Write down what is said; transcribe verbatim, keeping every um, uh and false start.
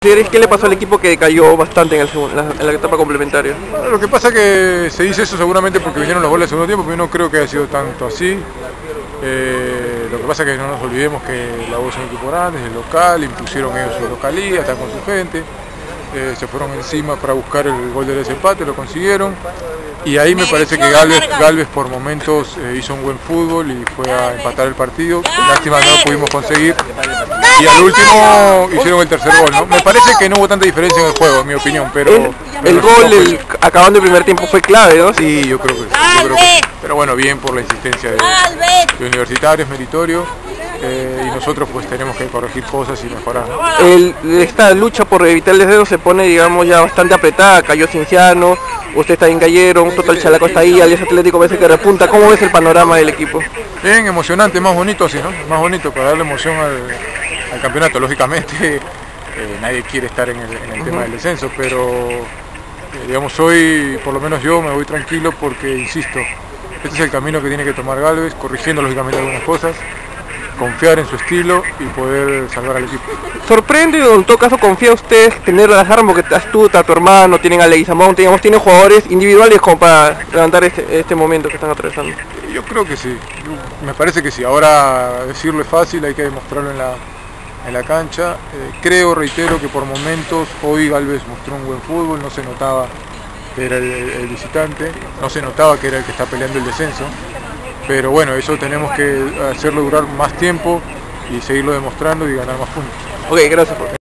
¿Qué le pasó al equipo que cayó bastante en, el segundo, en, la, en la etapa complementaria? Bueno, lo que pasa es que se dice eso seguramente porque vinieron los goles del segundo tiempo, pero yo no creo que haya sido tanto así. Eh, lo que pasa es que no nos olvidemos que la U es un equipo grande, es el local, impusieron ellos su localía, están con su gente, eh, se fueron encima para buscar el gol del desempate, lo consiguieron. Y ahí me parece que Galvez, Galvez por momentos eh, hizo un buen fútbol y fue a empatar el partido. Lástima no lo pudimos conseguir. Y al último hicieron el tercer gol, ¿no? Me parece que no hubo tanta diferencia en el juego, en mi opinión, pero... El, el gol el, acabando el primer tiempo fue clave, ¿no? Sí, yo creo que sí. Yo creo que sí. Pero bueno, bien por la insistencia de, de universitarios, meritorio. Eh, y nosotros pues tenemos que corregir cosas y mejorar, ¿no? El, esta lucha por evitar el descenso se pone, digamos, ya bastante apretada. Cayó Cienciano, usted está en Cayeron, Total Chalaco está ahí, Alianza Atlético parece que repunta. ¿Cómo ves el panorama del equipo? Bien, emocionante, más bonito así, ¿no? Más bonito para darle emoción al, al campeonato. Lógicamente eh, nadie quiere estar en el, en el uh-huh. tema del descenso, pero eh, digamos hoy, por lo menos yo me voy tranquilo porque, insisto, este es el camino que tiene que tomar Galvez, corrigiendo lógicamente algunas cosas, confiar en su estilo y poder salvar al equipo. ¿Sorprende o en todo caso confía usted tener las armas? Porque estás tú, está tu hermano, tienen a Leguizamón, digamos, tienen jugadores individuales como para levantar este, este momento que están atravesando. Yo creo que sí, me parece que sí. Ahora decirlo es fácil, hay que demostrarlo en la, en la cancha. Eh, creo, reitero, que por momentos hoy Galvez mostró un buen fútbol, no se notaba que era el, el visitante, no se notaba que era el que está peleando el descenso. Pero bueno, eso tenemos que hacerlo durar más tiempo y seguirlo demostrando y ganar más puntos. Ok, gracias.